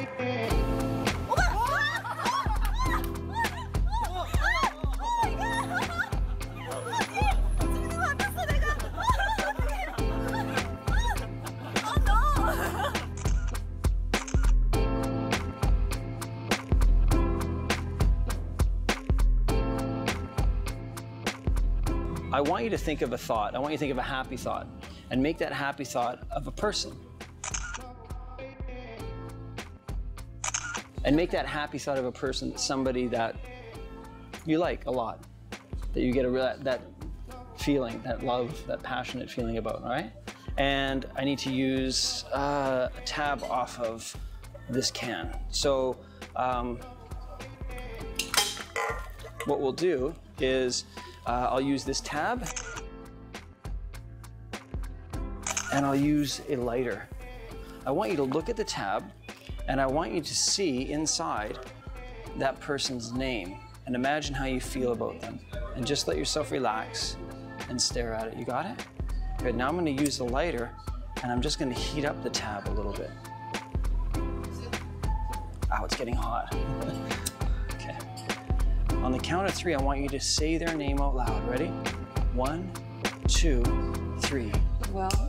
I want you to think of a thought. I want you to think of a happy thought and make that happy thought of a person. And make that happy thought of a person somebody that you like a lot, that you get that feeling, that love, that passionate feeling about, all right? And I need to use a tab off of this can. So what we'll do is I'll use this tab and I'll use a lighter. I want you to look at the tab and I want you to see inside that person's name and imagine how you feel about them. And just let yourself relax and stare at it. You got it? Good, now I'm gonna use the lighter and I'm just gonna heat up the tab a little bit. Ow, it's getting hot. Okay. On the count of 3, I want you to say their name out loud. Ready? 1, 2, 3. Well.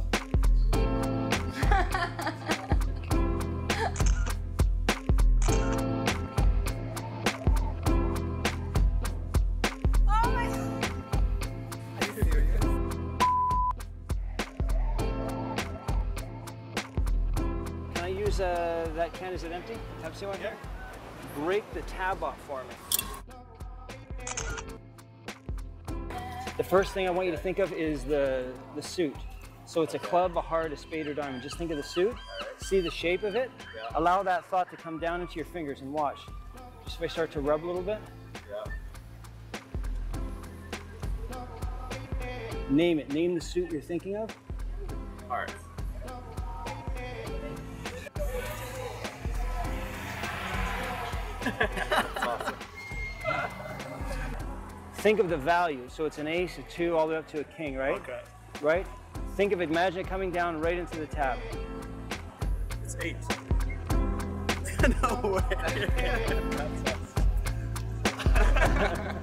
Can I use that can? Is it empty? Pepsi one? Yeah. Break the tab off for me. The first thing I want you to think of is the suit. So it's a club, a heart, a spade, or diamond. Just think of the suit, see the shape of it, allow that thought to come down into your fingers and watch. Just if I start to rub a little bit. Name it, name the suit you're thinking of. Heart. That's awesome. Think of the value. So it's an ace, a 2, all the way up to a king, right? Okay. Right? Think of it, imagine it coming down right into the tab. It's 8. No way. That's awesome.